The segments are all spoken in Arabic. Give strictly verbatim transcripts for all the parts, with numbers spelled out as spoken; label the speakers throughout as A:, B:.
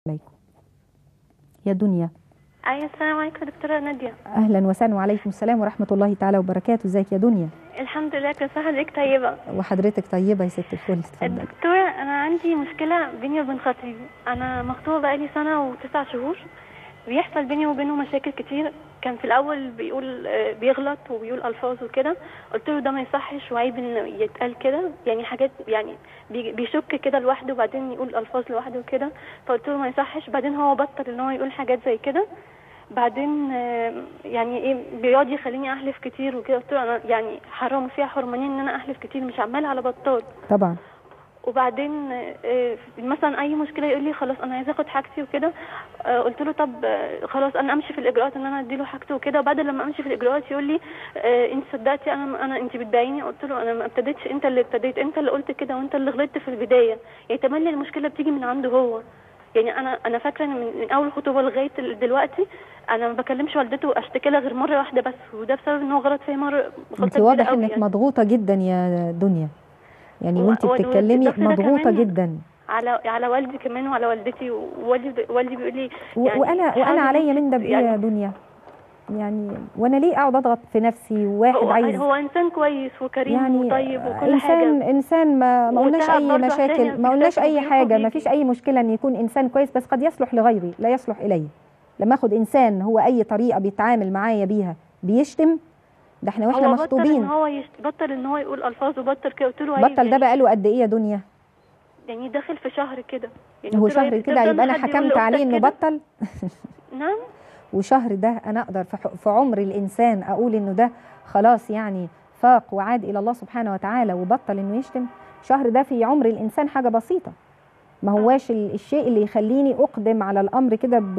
A: عليكم يا دنيا.
B: ايوه السلام عليكم دكتوره ناديه.
A: اهلا وسهلا وعليكم السلام ورحمه الله تعالى وبركاته. ازيك يا دنيا؟
B: الحمد لله، كل سنه وحضرتك طيبه.
A: وحضرتك طيبه يا ست الكل. اتفضلي.
B: دكتوره انا عندي مشكله بيني وبين خطيبي، انا مخطوبه بقالي سنه وتسع شهور، بيحصل بيني وبينه مشاكل كتير. كان في الاول بيقول بيغلط وبيقول الفاظ وكده، قلت له ده ما يصحش وعيب انه يتقال كده، يعني حاجات يعني بيشك كده لوحده وبعدين يقول الفاظ لوحده وكده، فقلت له ما يصحش. بعدين هو بطل ان هو يقول حاجات زي كده، بعدين يعني ايه بيقعد يخليني احلف كتير وكده. قلت له انا يعني حرام فيها حرمانين ان انا احلف كتير، مش عمال على بطال
A: طبعا.
B: وبعدين مثلا اي مشكله يقول لي خلاص انا عايزه اخد حاجتي وكده. قلت له طب خلاص انا امشي في الاجراءات ان انا اديله حاجته وكده، وبعد لما امشي في الاجراءات يقول لي انت صدقتي انا انا انت بتبايعيني. قلت له انا ما ابتديتش، انت اللي ابتديت، انت اللي قلت كده وانت اللي غلطت في البدايه. يعني تملي المشكله بتيجي من عنده هو. يعني انا انا فاكره ان من, من اول خطوبه لغايه دلوقتي انا ما بكلمش والدته اشتكي لها غير مره واحده بس، وده بسبب ان هو غلط فيا مره.
A: انت واضح انك يعني مضغوطه جدا يا دنيا، يعني وانت بتتكلمي مضغوطه جدا
B: على على والدي كمان وعلى والدتي، ووالدي والدي بيقول لي
A: يعني وانا وانا عليا من ده بايه يعني يا دنيا؟ يعني وانا ليه اقعد اضغط في نفسي؟ وواحد
B: هو
A: عايز
B: هو انسان كويس وكريم يعني وطيب وكل
A: إنسان
B: حاجه.
A: انسان انسان ما ما قلناش اي مشاكل، ما قلناش اي حاجه، ما فيش اي مشكله ان يكون انسان كويس، بس قد يصلح لغيري لا يصلح الي. لما اخد انسان هو اي طريقه بيتعامل معايا بيها بيشتم، ده احنا واحنا
B: هو
A: مخطوبين.
B: بطل ان هو يشت... بطل ان هو يقول الفاظ وبطل كده. قلت له
A: بطل ده بقى له قد ايه يا دنيا؟
B: يعني داخل في شهر كده. يعني
A: هو شهر كده يبقى انا حكمت عليه انه بطل؟
B: نعم.
A: وشهر ده انا اقدر في عمر الانسان اقول انه ده خلاص يعني فاق وعاد الى الله سبحانه وتعالى وبطل انه يشتم؟ شهر ده في عمر الانسان حاجه بسيطه، ما هواش الشيء اللي يخليني اقدم على الامر كده ب...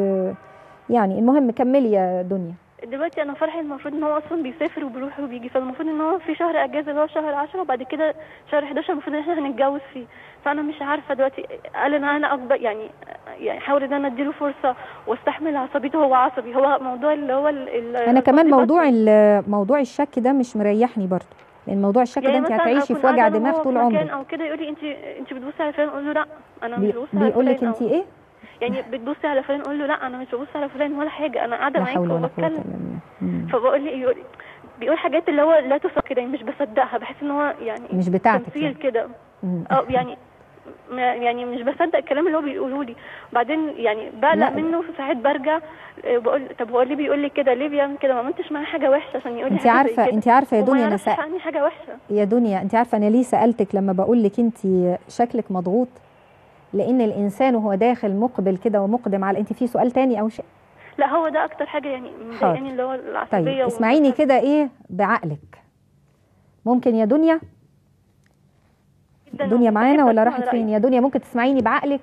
A: يعني المهم كملي يا دنيا.
B: دلوقتي انا فرحي المفروض ان هو اصلا بيسافر وبيروح وبيجي، فالمفروض ان هو في شهر اجازه اللي هو شهر عشرة، وبعد كده شهر حداشر المفروض ان احنا هنتجوز فيه. فانا مش عارفه دلوقتي، قال ان انا اكبر يعني يعني حاول ان انا اديله فرصه واستحمل عصبيته. هو عصبي، هو موضوع اللي هو ال
A: انا كمان موضوع موضوع الشك ده مش مريحني برضه، لان موضوع الشك
B: يعني
A: ده انت هتعيشي في وجع دماغ طول عمرك.
B: او كده يقول لي انت انت بتبصي على فلان، اقول له لا انا مش ببص على فلان.
A: بيقول لك انت ايه؟
B: يعني بتبصي على فلان، اقول له لا انا مش ببص على فلان ولا حاجه، انا قاعده معاك وبتكلم. فبقول لي يقول بيقول حاجات اللي هو لا تصدق كده، مش بصدقها، بحس ان هو يعني
A: مش بتاعتك
B: يعني كده. اه يعني يعني مش بصدق الكلام اللي هو بيقوله لي. بعدين يعني بقلق منه، في ساعات برجع بقول طب هو ليه بيقول لي كده؟ ليه بيعمل كده؟ ما عملتش معاه حاجه وحشه عشان يقول لي حاجه
A: عارفة
B: زي كده.
A: انت عارفه يا دنيا،
B: انا سأ... حاجه وحشه
A: يا دنيا انت عارفه انا ليه سالتك لما بقول لك انت شكلك مضغوط؟ لان الانسان وهو داخل مقبل كده ومقدم على، انت في سؤال تاني او شيء؟
B: لا هو ده اكتر حاجه يعني مضايقاني، اللي هو العصبيه.
A: طيب اسمعيني كده ايه بعقلك، ممكن يا دنيا؟ دنيا معانا ولا راحت فين يا دنيا؟ ممكن تسمعيني بعقلك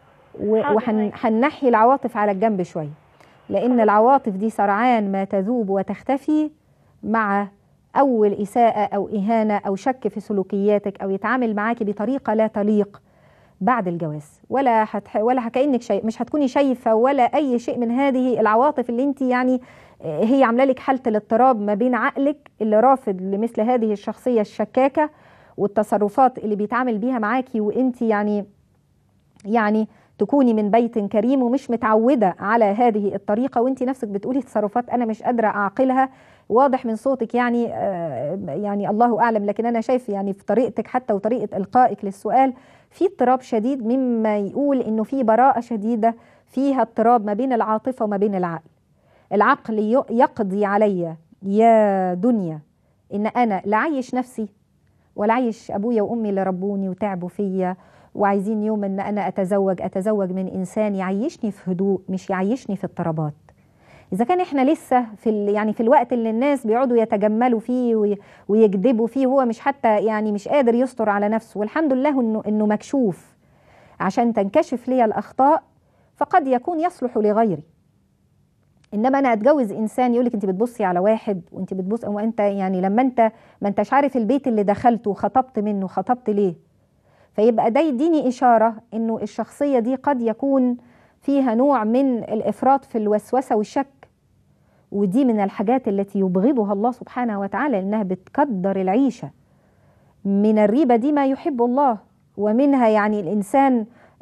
A: وهنحي العواطف على الجنب شويه، لان العواطف دي سرعان ما تذوب وتختفي مع اول اساءه او اهانه او شك في سلوكياتك او يتعامل معاكي بطريقه لا تليق بعد الجواز، ولا هتح... ولا كأنك شيء، مش هتكوني شايفه ولا اي شيء من هذه العواطف اللي انت يعني هي عامله لك حاله الاضطراب ما بين عقلك اللي رافض لمثل هذه الشخصيه الشكاكه والتصرفات اللي بيتعامل بيها معاكي، وانت يعني يعني تكوني من بيت كريم ومش متعوده على هذه الطريقه، وانت نفسك بتقولي تصرفات انا مش قادره اعقلها. واضح من صوتك يعني آه يعني الله اعلم، لكن انا شايف يعني في طريقتك حتى وطريقه القائك للسؤال في اضطراب شديد، مما يقول انه في براءه شديده فيها اضطراب ما بين العاطفه وما بين العقل. العقل يقضي عليا يا دنيا ان انا لا عايش نفسي ولا عايش ابويا وامي اللي ربوني وتعبوا فيا وعايزين يوم ان انا اتزوج اتزوج من انسان يعيشني في هدوء مش يعيشني في اضطرابات. اذا كان احنا لسه في يعني في الوقت اللي الناس بيقعدوا يتجملوا فيه ويكذبوا فيه، هو مش حتى يعني مش قادر يستر على نفسه، والحمد لله انه انه مكشوف عشان تنكشف لي الاخطاء، فقد يكون يصلح لغيري. انما انا اتجوز انسان يقولك انت بتبصي على واحد وانت بتبص، وانت يعني لما انت ما انتش عارف البيت اللي دخلته وخطبت منه، خطبت ليه؟ فيبقى ده يديني اشاره انه الشخصيه دي قد يكون فيها نوع من الافراط في الوسوسه والشك، ودي من الحاجات التي يبغضها الله سبحانه وتعالى، لانها بتكدر العيشه. من الريبه دي ما يحب الله، ومنها يعني الانسان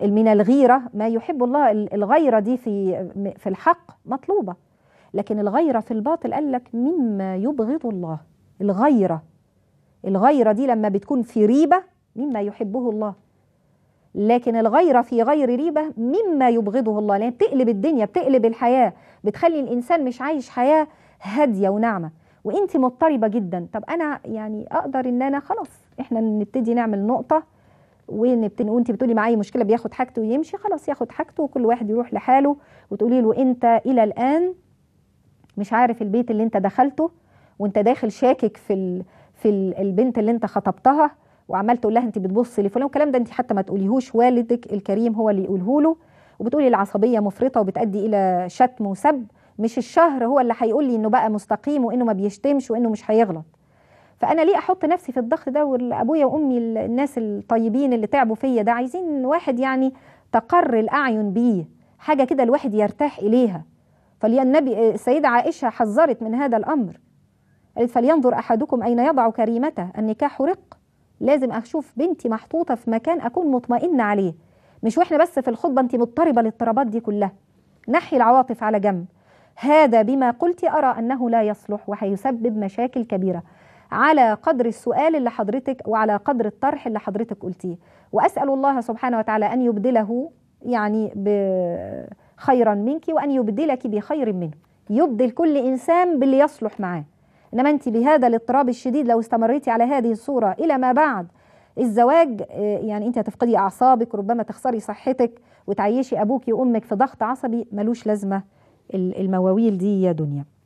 A: من الغيرة ما يحب الله. الغيرة دي في في الحق مطلوبة، لكن الغيرة في الباطل قال لك مما يبغض الله. الغيرة الغيرة دي لما بتكون في ريبة مما يحبه الله، لكن الغيرة في غير ريبة مما يبغضه الله، لأن بتقلب الدنيا، بتقلب الحياة، بتخلي الإنسان مش عايش حياة هادية وناعمة، وإنت مضطربة جدا. طب أنا يعني أقدر إن أنا خلاص إحنا نبتدي نعمل نقطة، ونبتدي وانت بتقولي معايا مشكله بياخد حاجته ويمشي، خلاص ياخد حاجته وكل واحد يروح لحاله، وتقولي له انت الى الان مش عارف البيت اللي انت دخلته، وانت داخل شاكك في ال... في ال... البنت اللي انت خطبتها، وعمال تقول لها انت بتبصي لفلان والكلام ده، انت حتى ما تقوليهوش، والدك الكريم هو اللي يقوله له، وبتقولي العصبيه مفرطه وبتؤدي الى شتم وسب. مش الشهر هو اللي هيقول لي انه بقى مستقيم وانه ما بيشتمش وانه مش هيغلط. فانا ليه احط نفسي في الضغط ده؟ وابويا وامي الناس الطيبين اللي تعبوا فيا ده عايزين واحد يعني تقر الاعين بيه، حاجه كده الواحد يرتاح اليها. فالنبي السيده عائشه حذرت من هذا الامر، قالت فلينظر احدكم اين يضع كريمته، النكاح رق، لازم اشوف بنتي محطوطه في مكان اكون مطمئنه عليه، مش واحنا بس في الخطبه انت مضطربه الاضطرابات دي كلها. نحي العواطف على جنب. هذا بما قلت ارى انه لا يصلح وهيسبب مشاكل كبيره، على قدر السؤال اللي حضرتك وعلى قدر الطرح اللي حضرتك قلتيه. وأسأل الله سبحانه وتعالى أن يبدله يعني خيرا منك، وأن يبدلك بخير منه، يبدل كل إنسان باللي يصلح معاه. إنما أنت بهذا الاضطراب الشديد لو استمريتي على هذه الصورة إلى ما بعد الزواج، يعني أنت هتفقدي أعصابك، وربما تخسري صحتك وتعيشي أبوك وأمك في ضغط عصبي ملوش لازمة المواويل دي يا دنيا.